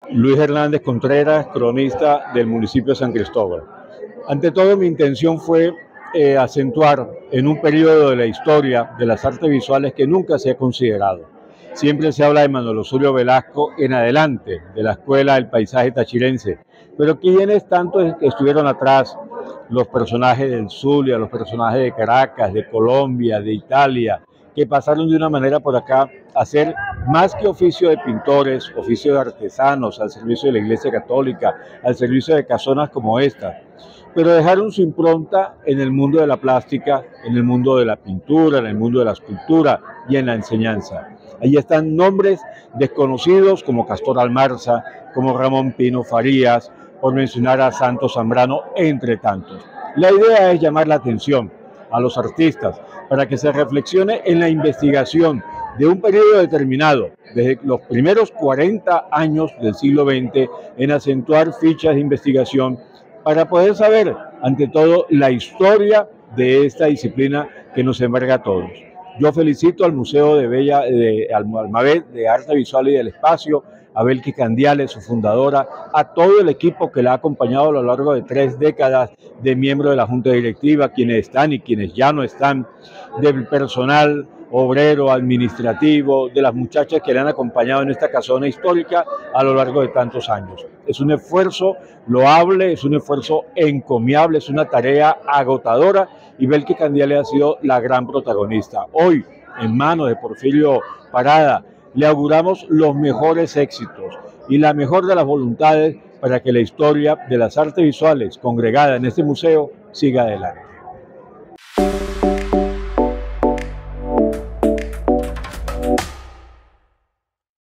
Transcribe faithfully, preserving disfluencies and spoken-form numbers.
Luis Hernández Contreras, cronista del municipio de San Cristóbal. Ante todo, mi intención fue eh, acentuar en un periodo de la historia de las artes visuales que nunca se ha considerado. Siempre se habla de Manuel Osorio Velasco en adelante, de la Escuela del Paisaje Tachirense, pero quienes tanto estuvieron atrás, los personajes del Zulia, los personajes de Caracas, de Colombia, de Italia, que pasaron de una manera por acá a ser más que oficio de pintores, oficio de artesanos, al servicio de la Iglesia Católica, al servicio de casonas como esta, pero dejaron su impronta en el mundo de la plástica, en el mundo de la pintura, en el mundo de la escultura y en la enseñanza. Allí están nombres desconocidos como Castor Almarza, como Ramón Pino Farías, por mencionar a Santos Zambrano, entre tantos. La idea es llamar la atención a los artistas para que se reflexione en la investigación de un periodo determinado, desde los primeros cuarenta años del siglo veinte, en acentuar fichas de investigación para poder saber, ante todo, la historia de esta disciplina que nos enverga a todos. Yo felicito al Museo de Bella, de Almavet, de Arte Visual y del Espacio, a Belkis Candiales, su fundadora, a todo el equipo que la ha acompañado a lo largo de tres décadas, de miembros de la Junta Directiva, quienes están y quienes ya no están, del personal obrero, administrativo, de las muchachas que le han acompañado en esta casona histórica a lo largo de tantos años. Es un esfuerzo loable, es un esfuerzo encomiable, es una tarea agotadora y Belkis Candiales ha sido la gran protagonista. Hoy, en manos de Porfirio Parada, le auguramos los mejores éxitos y la mejor de las voluntades para que la historia de las artes visuales congregada en este museo siga adelante.